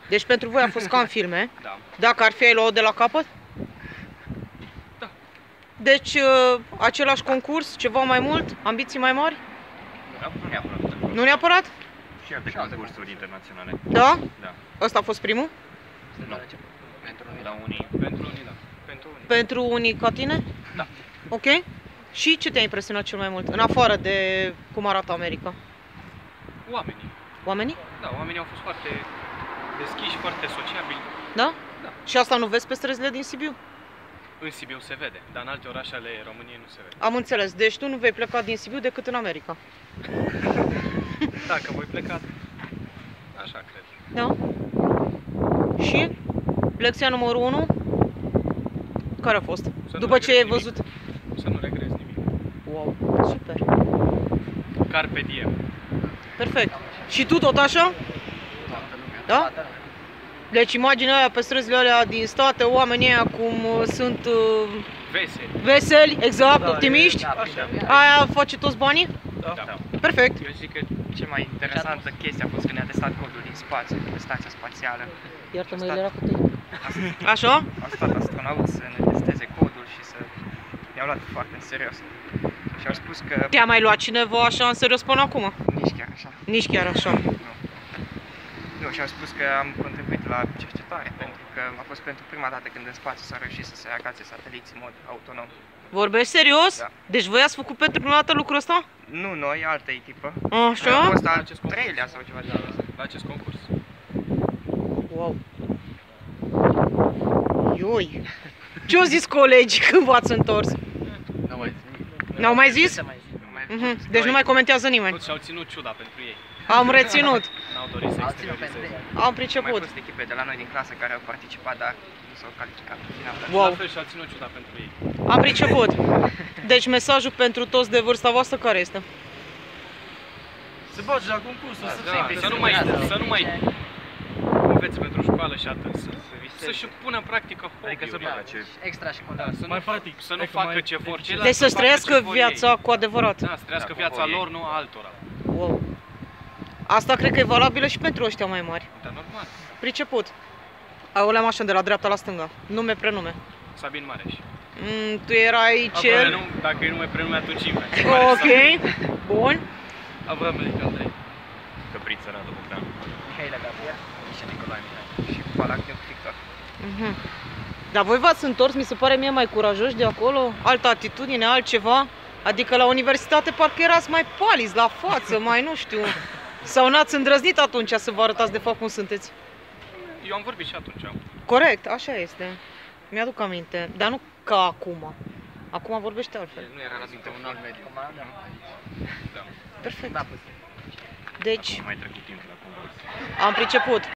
Deci pentru voi a fost ca în filme. Da. Dacă ar fi, ai luat de la capăt? Da. Deci același concurs, ceva mai mult, ambiții mai mari? Nu neapărat. Nu neapărat? Și alte concursuri internaționale. Da? Da. Ăsta a fost primul? Nu. La unii. Pentru unii, da. Pentru unii. Pentru unii ca tine? Da. Ok. Și ce te-a impresionat cel mai mult? În afară de cum arată America? Oamenii. Oamenii? Da, oamenii au fost foarte deschiși, foarte sociabili. Da? Da. Și asta nu vezi pe străzile din Sibiu? În Sibiu se vede, dar în alte orașe ale României nu se vede. Am înțeles. Deci tu nu vei pleca din Sibiu decât în America. Dacă voi pleca, așa cred. Da? Și? Lecția numărul 1? Care a fost? Să După ce ai nimic. văzut? Să nu regrezi nimic. Wow, super. Carpe diem. Perfect. Și tu tot așa? Da? Deci imaginea aia pe străzile alea din state, oamenii aia cum sunt Veseli. veseli, exact, optimiști. Așa. Aia face toți banii? Da. Perfect. Eu zic că cea mai interesantă chestie a fost când ne-a testat codul din spațiu, pe stația spațială. Iartă-mă, el era cu tine. Așa? Au stat astronauți să ne testeze codul și să ne-au luat foarte în serios. Și au spus că Te-a mai luat cineva așa în serios până acum? nici chiar așa. Nici chiar așa. Nu, și au spus că am contribuit la cercetare, pentru că a fost pentru prima dată când în spațiu s-a reușit să se agațe sateliți în mod autonom. Vorbești serios? Da. Deci voi ați făcut pentru prima dată lucrul ăsta? Nu noi, altă echipă. Așa? A fost La al acest concurs. treilea sau ceva de genul ăsta. La acest concurs. Wow. Ioi. Ce-au zis colegii când v-ați întors? N-au mai zis? Deci nu mai comentează nimeni. Toți și-au ținut ciuda pentru ei. Am reținut. N-au dorit să exteriorizeze. Am Au mai priceput. fost echipe de la noi din clasă care au participat, dar nu s-au calificat în final. Wow. La fel și-au ținut ciuda pentru ei. Am priceput. Deci mesajul pentru toți de vârsta voastră care este? Se bage la concursul, Să nu mai învețe pentru școală și atât. Să-și pună în practică hobby-uri. Extra și Da, să mai nu, practic. să nu facă ce vor ceilalți. Deci să-și facă trăiască ce vor viața ei. cu adevărat. Da, să trăiască Da, viața vor ei. lor, nu a altora. Wow. Asta cred că e valabilă și pentru ăștia mai mari. Dar normal. Priceput. Auleam așa de la dreapta la stânga. Nume, prenume. Sabin Mareș. Tu erai Bă, cel... nu, dacă e nume prenume, atunci invers. Ok. Bun. Avram Medic Andrei. Căpriță Radu Bogdan. Mihaela Gabriel. Și Nicolae Mihai. Și Palacniuc Victor. Dar voi v-ați întors, mi se pare mie mai curajoși de acolo? Altă atitudine, altceva? Adică la universitate parcă erați mai paliți la față, mai nu știu. Sau n-ați îndrăznit atunci să vă arătați de fapt cum sunteți? Eu am vorbit și atunci. Corect, așa este. Mi-aduc aminte, dar nu ca acum. Acum vorbește altfel. Nu era la dinte un alt mediu. Da. Perfect. Deci, Mai trecut timp la concurs. am priceput.